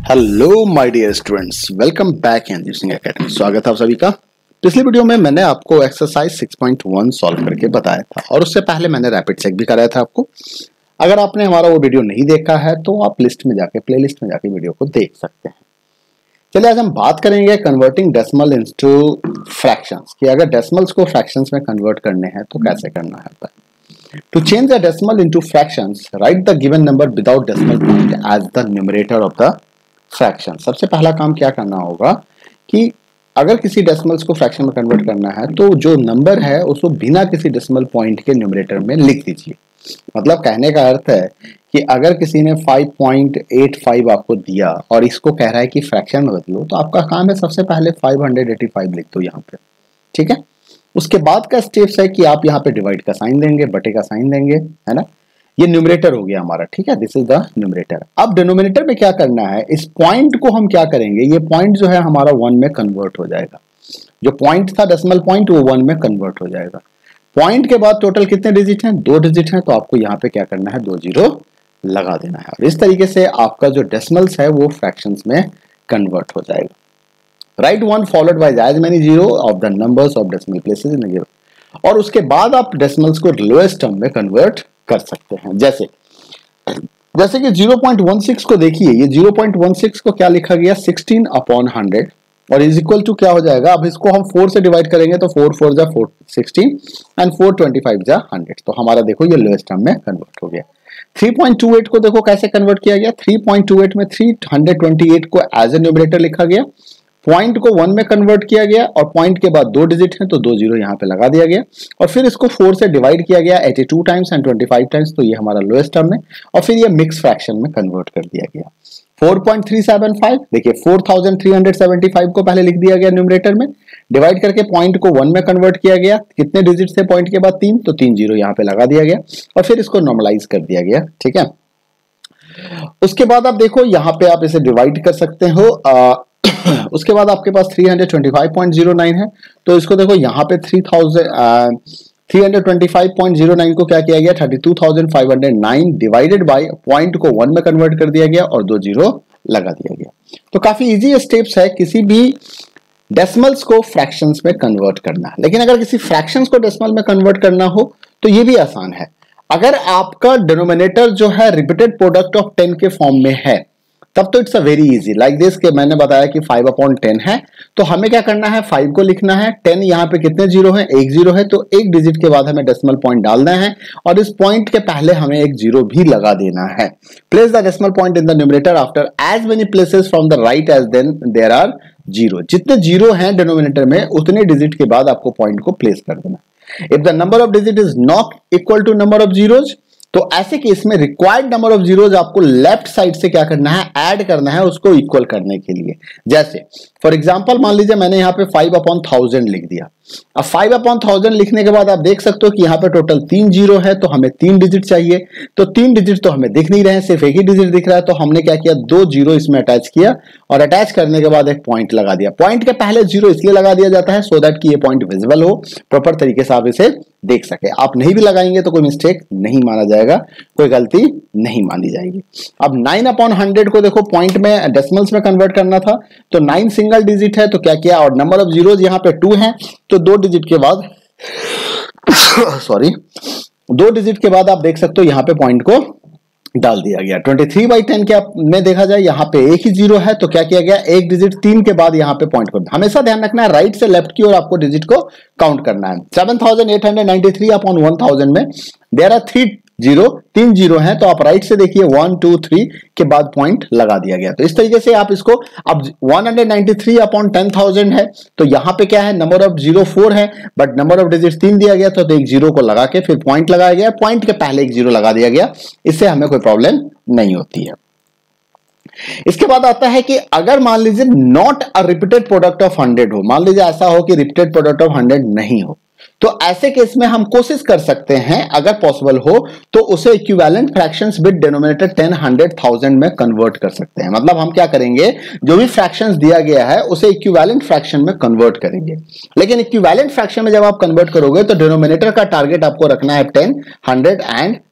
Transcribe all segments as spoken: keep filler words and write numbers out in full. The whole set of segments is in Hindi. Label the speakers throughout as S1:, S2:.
S1: Hello my dear students, welcome back Anjeev Singh academy. स्वागत है आप सभी का। पिछले वीडियो में मैंने आपको exercise six point one solve करके बताया था और उससे पहले मैंने रैपिड चेक भी कराया था आपको। अगर आपने हमारा वो वीडियो नहीं देखा है तो आप लिस्ट में जाके प्लेलिस्ट में जाके वीडियो को देख सकते हैं। चलिए आज हम बात करेंगे कन्वर्टिंग डेसिमल इनटू फ्रैक्शंस कि अगर डेसिमल्स को फ्रैक्शंस में कन्वर्ट करने हैं तो कैसे करना है। To change a decimal into fractions, write the given number without decimal point as the numerator of the fraction. सबसे पहला काम क्या करना होगा कि अगर किसी डेसिमल्स को फ्रैक्शन में कन्वर्ट करना है तो जो नंबर है उसको बिना किसी डेसिमल पॉइंट के न्यूमरेटर में लिख दीजिए। मतलब कहने का अर्थ है कि अगर किसी ने फाइव पॉइंट एट फाइव आपको दिया और इसको कह रहा है कि फ्रैक्शन में बदलो, तो आपका काम है सबसे पहले फाइव हंड्रेड एटी फाइव लिख दो यहाँ पे, ठीक है। उसके बाद का स्टेप्स है कि आप यहाँ पे डिवाइड का साइन देंगे, बटे का साइन देंगे, है ना। ये न्यूमरेटर हो गया हमारा, ठीक है। This is the numerator. अब डिनोमिनेटर में क्या करना है, इस पॉइंट को हम क्या करेंगे, ये पॉइंट जो है हमारा वन में कन्वर्ट हो जाएगा। जो पॉइंट था डेसिमल पॉइंट वो वन में कन्वर्ट हो जाएगा। पॉइंट के बाद टोटल कितने डिजिट हैं, दो डिजिट हैं, तो आपको यहाँ पे क्या करना है, दो जीरो लगा देना है और इस तरीके से आपका जो डेसिमल्स है वो फ्रैक्शंस में कन्वर्ट हो जाएगा। Write one followed by as many zero of the numbers of decimal places in the given। और उसके बाद आप डेसिमल्स को लोएस्ट टर्म में कन्वर्ट कर सकते हैं। जैसे जैसे कि ज़ीरो पॉइंट वन सिक्स को देखिए, ये ज़ीरो पॉइंट वन सिक्स को क्या लिखा गया, सिक्सटीन अपॉन हंड्रेड और इज इक्वल टू क्या हो जाएगा। अब इसको हम फोर से डिवाइड करेंगे तो फोर फोर जा four sixteen and four twenty five जा हंड्रेड, तो हमारा देखो ये लोएस्ट टर्म में कन्वर्ट हो गया। थ्री पॉइंट टू एट को देखो कैसे कन्वर्ट किया गया। थ्री पॉइंट टू एट में थ्री हंड्रेड ट्वेंटी एट को एज ए न्यूमरेटर लिखा गया, पॉइंट को वन में कन्वर्ट किया गया और पॉइंट के बाद दो डिजिट हैं तो दो जीरो यहाँ पे लगा दिया गया और फिर इसको फोर से डिवाइड किया गया eighty two times and twenty five times, तो ये हमारा लोएस्ट टर्म है और फिर ये मिक्स फ्रैक्शन में कन्वर्ट कर दिया गया। Four point three seven five देखिए, four thousand three hundred seventy five को पहले लिख दिया गया न्यूमरेटर में, डिवाइड करके पॉइंट को वन में कन्वर्ट किया गया। कितने डिजिट थे पॉइंट के बाद, तीन, तो तीन जीरो यहाँ पे लगा दिया गया और फिर इसको नॉर्मलाइज कर दिया गया, ठीक है। उसके बाद आप देखो यहाँ पे आप इसे डिवाइड कर सकते हो। आ, उसके बाद आपके पास three hundred twenty five point zero nine है, तो इसको देखो यहाँ पे three thousand three hundred twenty five point zero nine को क्या किया गया, thirty two thousand five hundred nine divided by point को वन में कन्वर्ट कर दिया गया और दो जीरो लगा दिया गया। तो काफी इजी स्टेप्स है किसी भी डेसिमल्स को फ्रैक्शंस में कन्वर्ट करना। लेकिन अगर किसी फ्रैक्शंस को डेसिमल में कन्वर्ट करना हो तो ये भी आसान है। अगर आपका डिनोमिनेटर जो है रिपीटेड प्रोडक्ट ऑफ टेन के फॉर्म में है तब तो it's a very easy like this के मैंने बताया कि फाइव अपॉन टेन है, तो हमें क्या करना है, फाइव को लिखना है, टेन यहाँ पे कितने जीरो है, एक जीरो है, तो एक डिजिट के बाद हमें डेसिमल पॉइंट डालना है और इस पॉइंट के पहले हमें एक जीरो भी लगा देना है। Place the decimal point in the numerator after as many places from the right as then there are zero. जितने जीरो हैं डिनोमिनेटर में उतने डिजिट के बाद आपको पॉइंट को प्लेस कर देना। If the number of digit is not equal to number of zeros, तो ऐसे केस में रिक्वायर्ड नंबर ऑफ जीरोज आपको लेफ्ट साइड से क्या करना है, ऐड करना है उसको इक्वल करने के लिए। जैसे फॉर एग्जांपल मान लीजिए मैंने यहाँ पे फाइव अपॉन थाउजेंड लिख दिया। अब फाइव अपॉन थाउजेंड लिखने के बाद आप देख सकते हो कि यहाँ पे टोटल तीन जीरो है, तो हमें तीन डिजिट चाहिए। तो तीन डिजिट तो हमें दिख नहीं रहे हैं, सिर्फ एक ही डिजिट दिख रहा है, तो हमने क्या किया, दो जीरो इसमें अटैच किया और अटैच करने के बाद एक पॉइंट लगा दिया। पॉइंट के पहले जीरो इसलिए लगा दिया जाता है सो दैट कि ये पॉइंट विजिबल हो, प्रॉपर तरीके से आप इसे देख सके। आप नहीं भी लगाएंगे तो कोई मिस्टेक नहीं माना जाएगा, कोई गलती नहीं मानी जाएगी। अब नाइन अपॉन हंड्रेड को देखो पॉइंट में डेसिमल्स में कन्वर्ट करना था, तो नाइन सिंगल डिजिट है तो क्या किया, और नंबर ऑफ जीरोज यहाँ पे टू है, तो दो डिजिट के बाद सॉरी दो डिजिट के बाद आप देख सकते हो यहाँ पे पॉइंट को डाल दिया गया। ट्वेंटी थ्री बाई टेन के में देखा जाए यहाँ पे एक ही जीरो है, तो क्या किया गया, एक डिजिट तीन के बाद यहाँ पे पॉइंट को हमेशा ध्यान रखना है, राइट से लेफ्ट की ओर आपको डिजिट को काउंट करना है। Seven thousand eight hundred ninety three upon one thousand में देयर आर थ्री जीरो, तीन जीरो है, तो आप राइट से देखिए वन टू थ्री के बाद पॉइंट लगा दिया गया। तो इस तरीके से आप इसको, अब one hundred ninety three upon ten thousand है, तो यहाँ पे क्या है, नंबर ऑफ जीरो फोर है बट नंबर ऑफ डिजिट तीन दिया गया, तो एक जीरो को लगा के फिर पॉइंट लगाया गया, पॉइंट के पहले एक जीरो लगा दिया गया, इससे हमें कोई प्रॉब्लम नहीं होती है। इसके बाद आता है कि अगर मान लीजिए not a repeated product of hundred हो, मान लीजिए ऐसा हो कि रिपीटेड प्रोडक्ट ऑफ हंड्रेड नहीं हो, तो ऐसे केस में हम कोशिश कर सकते हैं अगर पॉसिबल हो तो उसे equivalent fractions with denominator ten, hundred, thousand में कन्वर्ट कर सकते हैं। मतलब हम क्या करेंगे, जो भी फ्रैक्शंस दिया गया है उसे इक्विवेलेंट फ्रैक्शन में कन्वर्ट करेंगे। लेकिन इक्विवेलेंट फ्रैक्शन में जब आप कन्वर्ट करोगे तो डिनोमिनेटर का टारगेट आपको रखना है टेन, हंड्रेड एंड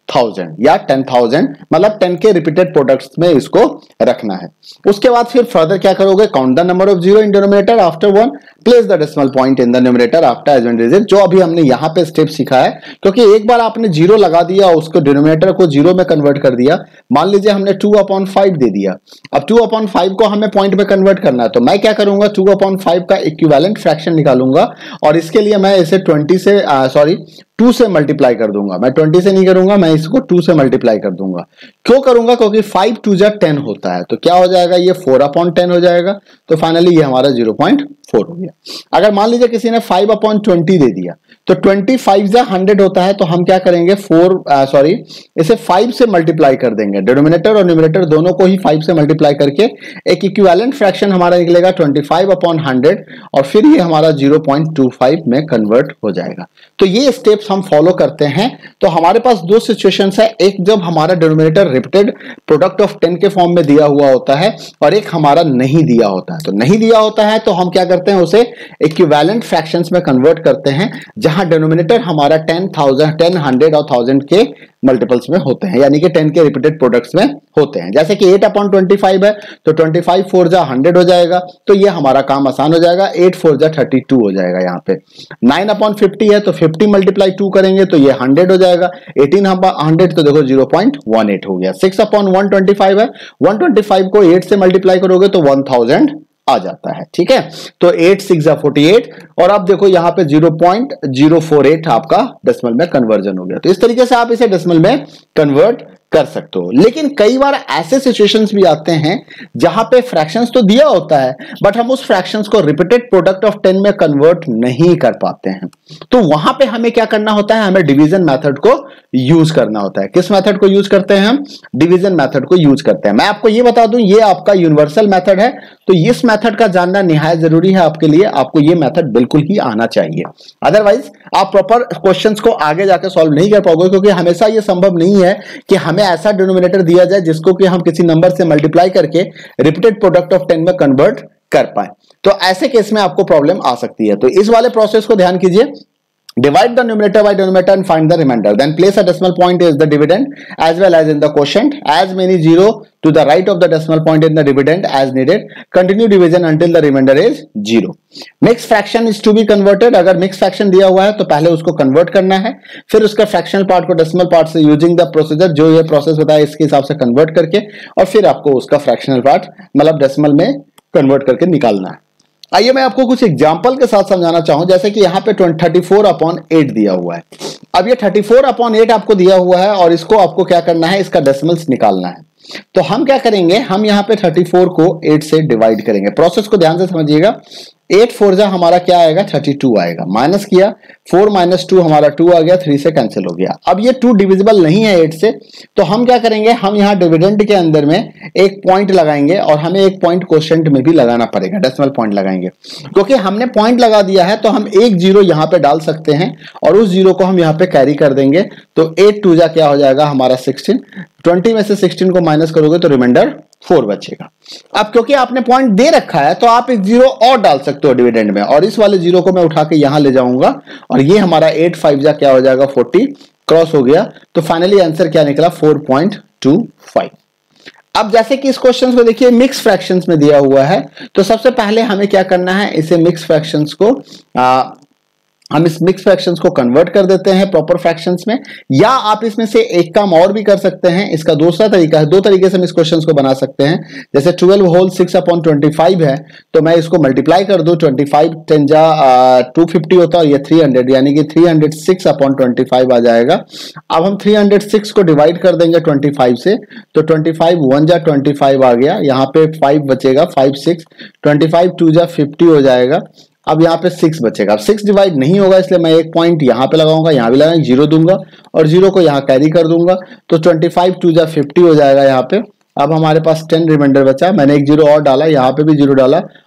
S1: थाउजेंड या टेन थाउजेंड, मतलब टेन के रिपीटेड प्रोडक्ट्स में इसको रखना है। उसके बाद फिर फर्दर क्या करोगे, count the number of zero in denominator after one, place the decimal point in the numerator after as one digit, जो अभी हमने यहाँ पे स्टेप सीखा है। क्योंकि एक बार आपने जीरो लगा दिया, उसको डिनोमिनेटर को जीरो में कन्वर्ट कर दिया, मान लीजिए हमने टू अपॉन फाइव दे दिया, अब टू अपॉन फाइव को हमें पॉइंट में कन्वर्ट करना है, तो मैं क्या करूंगा, टू अपॉन फाइव का इक्विवेलेंट फ्रैक्शन निकालूंगा और इसके लिए मैं इसे ट्वेंटी से सॉरी टू से मल्टीप्लाई कर दूंगा। मैं ट्वेंटी से नहीं करूंगा, मैं इसको टू से मल्टीप्लाई कर दूंगा। क्यों करूंगा, क्योंकि फाइव टू जा टेन होता है, तो क्या हो जाएगा, ये फोर अपॉन टेन हो जाएगा, तो फाइनली ये हमारा जीरो पॉइंट फोर हो गया। अगर मान लीजिए किसी ने फाइव अपॉन ट्वेंटी दे दिया, तो ट्वेंटी फाइव जा हंड्रेड होता है, तो हम क्या करेंगे, फोर सॉरी इसे फाइव से मल्टीप्लाई कर देंगे, डिनोमिनेटर और न्यूमरेटर दोनों को ही फाइव से मल्टीप्लाई करके एक इक्विवेलेंट फ्रैक्शन हमारा निकलेगा ट्वेंटी फाइव अपॉन हंड्रेड, और फिर ये हमारा जीरो पॉइंट टू फाइव में कन्वर्ट हो जाएगा। तो ये स्टेप्स हम फॉलो करते हैं। तो हमारे पास दो सिचुएशंस है, एक जब हमारा denominator repeated product of ten के फॉर्म में दिया हुआ होता है, और एक हमारा नहीं दिया होता है। तो नहीं दिया होता है तो हम क्या करते हैं, उसे इक्विवेलेंट फ्रैक्शंस में कन्वर्ट करते हैं, जहां डिनोमिनेटर हमारा टेन थाउजेंड टेन हंड्रेड और थाउजेंड के मल्टीपल्स में होते हैं, यानी कि टेन के रिपीटेड प्रोडक्ट्स में होते हैं। जैसे कि एट अपॉन ट्वेंटी फाइव है, तो ट्वेंटी फाइव फोर जा हंड्रेड हो जाएगा, तो ये हमारा काम आसान हो जाएगा, एट फोर जा थर्टी टू हो जाएगा। यहाँ पे नाइन अपॉन फिफ्टी है, तो फिफ्टी मल्टीप्लाई टू करेंगे तो ये हंड्रेड हो जाएगा, एटीन हंड्रेड तो देखो जीरो पॉइंट वन एट हो गया। Six upon one twenty five है, वन ट्वेंटी फाइव को एट से मल्टीप्लाई करोगे तो वन थाउजेंड आ जाता है, ठीक है। तो एट सिक्स जा फोर्टी एट, और अब देखो यहाँ पे zero point zero four eight आपका डेसिमल में कन्वर्जन हो गया। तो इस तरीके से आप इसे डेसिमल में कन्वर्ट कर सकते हो। लेकिन कई बार ऐसे सिचुएशंस भी आते हैं जहां पे फ्रैक्शंस तो दिया होता है, बट हम उस फ्रैक्शंस को रिपीटेड प्रोडक्ट ऑफ टेन में कन्वर्ट नहीं कर पाते हैं। तो वहां पे हमें क्या करना होता है, हमें डिवीजन मेथड को यूज करना होता है। किस मेथड को यूज करते हैं हम, डिवीजन मेथड को यूज करते हैं। मैं आपको ये बता दूं, ये आपका यूनिवर्सल मेथड है, तो इस मेथड का जानना निहायत जरूरी है आपके लिए। आपको ये मेथड बिल्कुल ही आना चाहिए, अदरवाइज आप प्रॉपर क्वेश्चंस को आगे जाकर सॉल्व नहीं कर पाओगे। क्योंकि हमेशा ये संभव नहीं है कि हमें ऐसा डिनोमिनेटर दिया जाए जिसको कि हम किसी नंबर से मल्टीप्लाई करके रिपीटेड प्रोडक्ट ऑफ टेन में कन्वर्ट कर पाए। तो ऐसे केस में आपको प्रॉब्लम आ सकती है। तो इस वाले प्रोसेस को ध्यान कीजिए, divide the numerator by denominator and find the remainder, then place a decimal point as the dividend as well as in the quotient, as many zero to the right of the decimal point in the dividend as needed, continue division until the remainder is zero. Mixed fraction is to be converted, अगर mixed fraction दिया हुआ है तो पहले उसको convert करना है, फिर उसका fractional part को decimal part से using the procedure, जो ये process बताया इसके हिसाब से convert करके, और फिर आपको उसका fractional part मतलब decimal में convert करके निकालना है। आइए मैं आपको कुछ एग्जाम्पल के साथ समझाना चाहूं। जैसे कि यहाँ पे थर्टी फोर अपॉन एट दिया हुआ है। अब ये थर्टी फोर अपॉन एट आपको दिया हुआ है और इसको आपको क्या करना है, इसका डेसिमल्स निकालना है। तो हम क्या करेंगे, हम यहाँ पे थर्टी फोर को एट से डिवाइड करेंगे। प्रोसेस को ध्यान से समझिएगा। एट फोर जा हमारा क्या आएगा, थर्टी टू आएगा। माइनस किया, फोर माइनस टू हमारा टू आ गया, थ्री से कैंसिल हो गया। अब ये टू डिविजिबल नहीं है एट से, तो हम क्या करेंगे, हम यहाँ डिविडेंड के अंदर में एक पॉइंट लगाएंगे और हमें एक पॉइंट क्वोशिएंट में भी लगाना पड़ेगा, डेसिमल पॉइंट लगाएंगे। क्योंकि हमने पॉइंट लगा दिया है तो हम एक जीरो यहाँ पे डाल सकते हैं और उस जीरो को हम यहाँ पे कैरी कर देंगे। तो एट टू जा क्या हो जाएगा हमारा सिक्सटीन, ट्वेंटी में से सिक्सटीन को माइनस करोगे तो रिमाइंडर फोर बचेगा। अब क्योंकि आपने पॉइंट दे रखा है तो आप एक जीरो और डाल सकते हो डिविडेंड में, और इस वाले जीरो को मैं उठा के यहां ले जाऊंगा और ये हमारा एट फाइव जा क्या हो जाएगा, फोर्टी क्रॉस हो गया। तो फाइनली आंसर क्या निकला, फोर पॉइंट टू फाइव। अब जैसे कि इस क्वेश्चन को देखिए मिक्स फ्रैक्शंस में दिया हुआ है, तो सबसे पहले हमें क्या करना है, इसे मिक्स फ्रैक्शंस को आ, हम इस मिक्स फ्रैक्शंस को कन्वर्ट कर देते हैं प्रॉपर फ्रैक्शंस में। या आप इसमें से एक काम और भी कर सकते हैं, इसका दूसरा तरीका है, दो तरीके से हम इस क्वेश्चन को बना सकते हैं। जैसे twelve whole six upon twenty five है, तो मैं इसको मल्टीप्लाई कर दूं, ट्वेंटी फाइव टेन जा टू फिफ्टी होता है और ये थ्री हंड्रेड, यानी कि three hundred six upon twenty five आ जाएगा। अब हम थ्री हंड्रेड सिक्स को डिवाइड कर देंगे ट्वेंटी फाइव से, तो ट्वेंटी फाइव वन जा ट्वेंटी फाइव आ गया, यहाँ पे फाइव बचेगा, five six, twenty five two जा फिफ्टी हो जाएगा। अब यहाँ पे सिक्स बचेगा। अब सिक्स डिवाइड नहीं होगा इसलिए मैं एक पॉइंट यहाँ पे लगाऊंगा, यहाँ भी लगाऊंगा, जीरो दूंगा और जीरो को यहाँ कैरी कर दूंगा। तो ट्वेंटी फाइव टू जा फिफ्टी हो जाएगा यहाँ पे। अब हमारे पास टेन रिमाइंडर बचा, मैंने एक जीरो और डाला, यहाँ पे भी जीरो डाला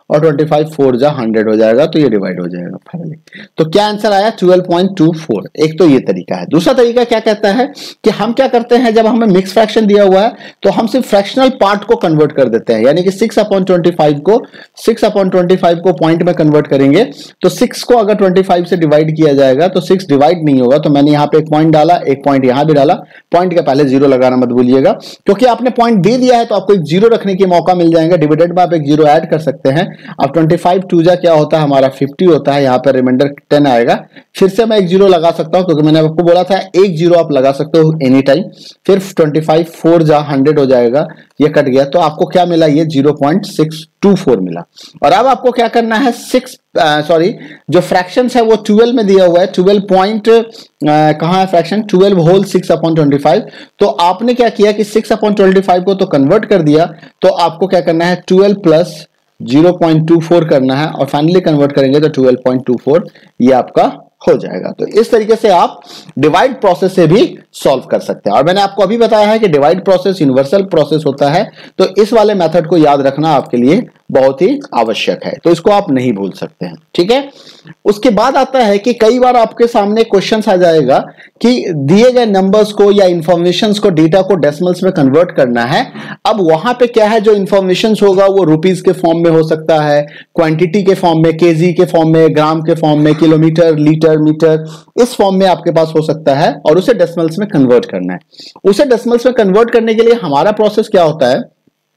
S1: और ट्वेंटी फाइव फोर जा हंड्रेड हो जाएगा, तो ये डिवाइड हो जाएगा फाइनली। तो क्या आंसर आया? Twelve point two four. एक तो ये तरीका है। दूसरा तरीका क्या कहता है कि हम क्या करते हैं, जब हमें मिक्स फ्रैक्शन दिया हुआ है तो हम सिर्फ फ्रैक्शनल पार्ट को कन्वर्ट कर देते हैं, यानी कि सिक्स अपॉन ट्वेंटी फाइव को सिक्स अपॉन ट्वेंटी फाइव को पॉइंट में कन्वर्ट करेंगे। तो सिक्स को अगर ट्वेंटी फाइव से डिवाइड किया जाएगा तो सिक्स डिवाइड नहीं होगा, तो मैंने यहाँ पे एक पॉइंट डाला, एक पॉइंट यहाँ भी डाला। पॉइंट के पहले जीरो लगाना मत भूलिएगा, क्योंकि आपने पॉइंट दे दिया है तो आपको एक जीरो रखने की मौका मिल जाएगा। डिविडेंड में आप एक जीरो ऐड कर सकते हैं। अब ट्वेंटी फाइव टू जा क्या होता है हमारा फिफ्टी होता है, यहाँ पर रिमाइंडर टेन आएगा। फिर से मैं एक जीरो लगा सकता हूँ, क्योंकि मैंने आपको बोला था एक जीरो आप लगा सकते हो एनी टाइम। फिर ट्वेंटी फाइव फोर जा हंड्रेड हो जाएगा, ये कट गया, तो आपको क्या मिला? ये zero point six two four मिला। और अब आपको क्या करना है, सिक्स सॉरी जो फ्रैक्शन है वो ट्वेल्व में दिया हुआ है। ट्वेल्व पॉइंट कहाँ है fraction? Twelve whole six upon twenty five. तो आपने क्या किया कि सिक्स अपॉन ट्वेंटी फाइव को तो कन्वर्ट कर दिया, तो आपको क्या करना है, twelve plus zero point two four करना है, और फाइनली कन्वर्ट करेंगे तो ट्वेल्व पॉइंट टू फोर ये आपका हो जाएगा। तो इस तरीके से आप डिवाइड प्रोसेस से भी सॉल्व कर सकते हैं। और मैंने आपको अभी बताया है कि डिवाइड प्रोसेस यूनिवर्सल प्रोसेस होता है, तो इस वाले मेथड को याद रखना आपके लिए बहुत ही आवश्यक है, तो इसको आप नहीं भूल सकते हैं, ठीक है। उसके बाद आता है कि कई बार आपके सामने क्वेश्चन आ जाएगा कि दिए गए नंबर्स को या इंफॉर्मेशन को, डेटा को डेसिमल्स में कन्वर्ट करना है। अब वहां पे क्या है, जो इंफॉर्मेशन होगा वो रुपीज के फॉर्म में हो सकता है, क्वांटिटी के फॉर्म में, केजी के फॉर्म में, ग्राम के फॉर्म में, किलोमीटर, लीटर, मीटर, इस फॉर्म में आपके पास हो सकता है, और उसे डेसिमल्स में कन्वर्ट करना है। उसे डेसिमल्स में कन्वर्ट करने के लिए हमारा प्रोसेस क्या होता है,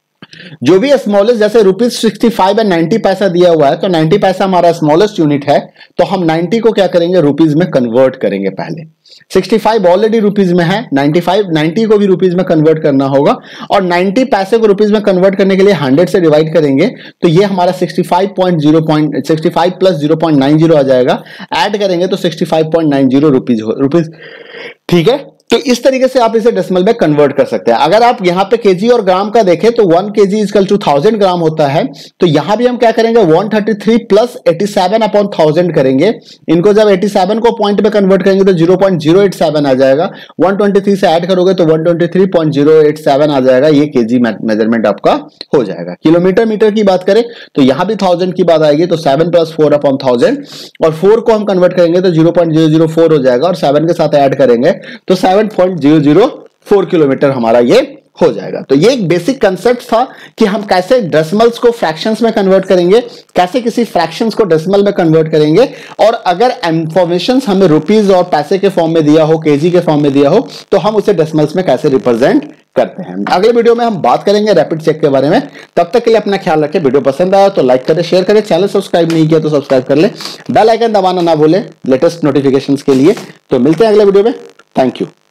S1: जो भी स्मॉलेस्ट, जैसे rupees sixty five and ninety paisa दिया हुआ है, तो नाइन्टी पैसा हमारा स्मॉलेस्ट यूनिट है, तो हम नाइन्टी को क्या करेंगे, रुपीज में कन्वर्ट करेंगे पहले। सिक्सटी फाइव ऑलरेडी रुपीज में है, नाइन्टी फाइव नाइन्टी को भी रुपीज में कन्वर्ट करना होगा, और नाइन्टी पैसे को रुपीज में कन्वर्ट करने के लिए हंड्रेड से डिवाइड करेंगे, तो ये हमारा sixty five point zero point sixty five plus zero point nine zero आ जाएगा। ऐड करेंगे तो sixty five point nine zero rupees rupees ठीक है। तो इस तरीके से आप इसे डेसिमल में कन्वर्ट कर सकते हैं। अगर आप यहाँ पे केजी और ग्राम का देखें तो one KG equal to thousand gram होता है, तो यहां भी हम क्या करेंगे, one thirty three plus eighty seven upon thousand करेंगे। इनको जब एटी सेवन को पॉइंट में कन्वर्ट करेंगे तो zero point zero eight seven आ जाएगा। वन ट्वेंटी थ्री से ऐड करोगे तो one twenty three point zero eight seven आ जाएगा। ये केजी मेजरमेंट आपका हो जाएगा। किलोमीटर मीटर की बात करें तो यहां भी थाउजेंड की बात आएगी, तो seven plus four upon thousand, और फोर को हम कन्वर्ट करेंगे तो zero point zero zero four हो जाएगा, और सेवन के साथ ऐड करेंगे तो seven point zero zero four kilometre हमारा ये हो जाएगा। तो ये एक बेसिक कंसेप्ट था कि हम कैसे डेसिमल्स को फ्रैक्शंस में कन्वर्ट करेंगे, कैसे किसी फ्रैक्शंस को डेसिमल में कन्वर्ट करेंगे, और अगर इंफॉर्मेशन हमें रुपीज और पैसे के फॉर्म में दिया हो, केजी के फॉर्म में दिया हो, तो हम उसे डेसिमल्स में कैसे रिप्रेजेंट करते हैं। अगले वीडियो में हम बात करेंगे रैपिड चेक के बारे में। तब तक के लिए अपना ख्याल रखें। वीडियो पसंद आया तो लाइक करें, शेयर करें, चैनल सब्सक्राइब नहीं किया तो सब्सक्राइब कर ले, बेल आइकन दबाना ना भूलें लेटेस्ट नोटिफिकेशंस के लिए। तो मिलते हैं अगले वीडियो में। Thank you.